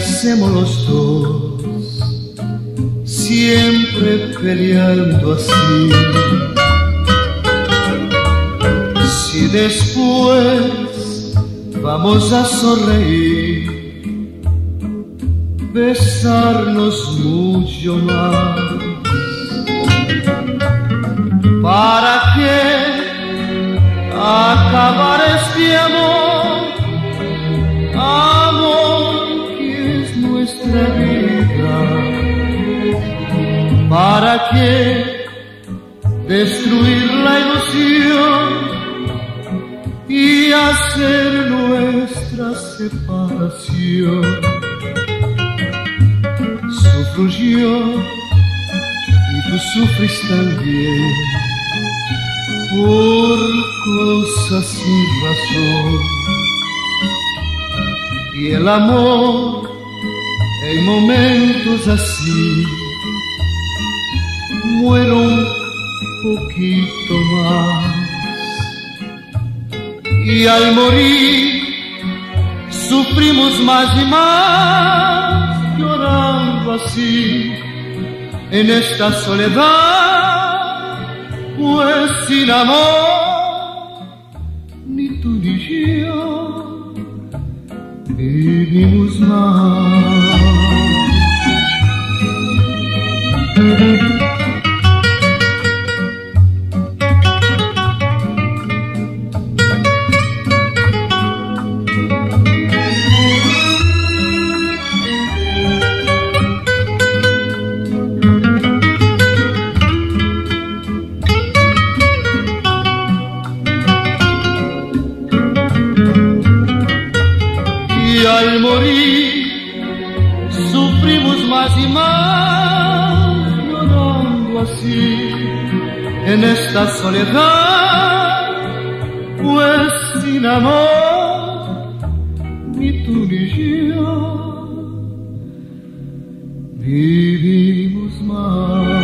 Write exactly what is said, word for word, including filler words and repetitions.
hacemos los dos, siempre peleando así? Si después vamos a sonreír, besarnos mucho más, ¿para qué acabar este amor? Amor que es nuestra vida. ¿Para qué destruir la ilusión y hacer nuestra separación? Sufro yo y tú sufres también por cosas sin razón. Y el amor en momentos así muero un poquito más. Y al morir sufrimos más y más, llorando así en esta soledad, pues sin amor ni tú ni yo vivimos más. Y al morir sufrimos más y más, llorando así en esta soledad, pues sin amor ni tú ni yo vivimos más.